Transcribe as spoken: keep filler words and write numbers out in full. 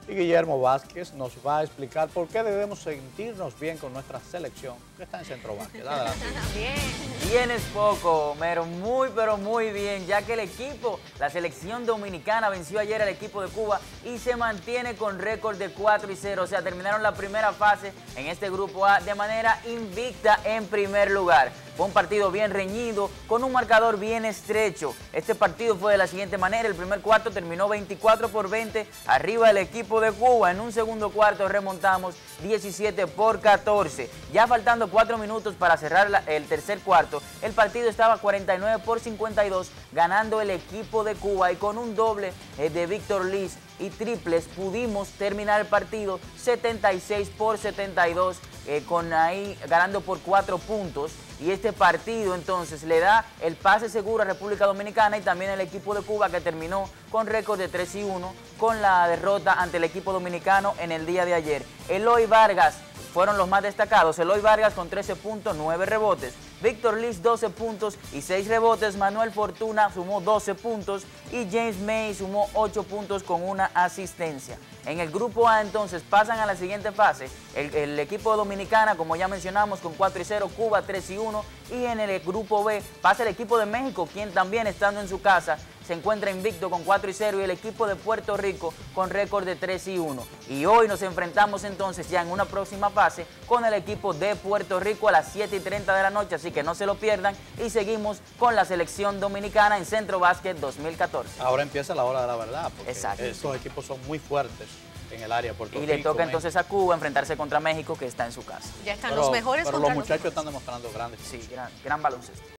Y Guillermo Vázquez nos va a explicar por qué debemos sentirnos bien con nuestra selección que está en Centro Básquet. Adelante. Bien. Bien es poco, Homero, muy pero muy bien, ya que el equipo, la selección dominicana venció ayer al equipo de Cuba y se mantiene con récord de cuatro y cero, o sea, terminaron la primera fase en este grupo A de manera invicta en primer lugar. Fue un partido bien reñido, con un marcador bien estrecho. Este partido fue de la siguiente manera: el primer cuarto terminó veinticuatro por veinte, arriba el equipo de Cuba. En un segundo cuarto remontamos diecisiete por catorce. Ya faltando cuatro minutos para cerrar la, el tercer cuarto, el partido estaba cuarenta y nueve por cincuenta y dos, ganando el equipo de Cuba, y con un doble eh, de Víctor Liz y triples pudimos terminar el partido setenta y seis por setenta y dos, eh, con ahí ganando por cuatro puntos. Y este partido entonces le da el pase seguro a República Dominicana y también al equipo de Cuba, que terminó con récord de tres y uno con la derrota ante el equipo dominicano en el día de ayer. Eloy Vargas fueron los más destacados. Eloy Vargas con trece puntos, nueve rebotes. Víctor Liz doce puntos y seis rebotes. Manuel Fortuna sumó doce puntos y James May sumó ocho puntos con una asistencia. En el grupo A entonces pasan a la siguiente fase el, el equipo dominicana, como ya mencionamos, con cuatro y cero, Cuba tres y uno, y en el grupo B pasa el equipo de México, quien también estando en su casa se encuentra invicto con cuatro y cero, y el equipo de Puerto Rico con récord de tres y uno. Y hoy nos enfrentamos entonces ya en una próxima fase con el equipo de Puerto Rico a las siete y treinta de la noche, así que no se lo pierdan, y seguimos con la selección dominicana en Centro Básquet dos mil catorce. Ahora empieza la hora de la verdad, porque Exacto. esos equipos son muy fuertes en el área de Puerto Y Rico. le toca México. entonces a Cuba enfrentarse contra México, que está en su casa. Ya están Pero, los mejores pero contra los los muchachos están demostrando grandes. Sí, gran, gran baloncesto.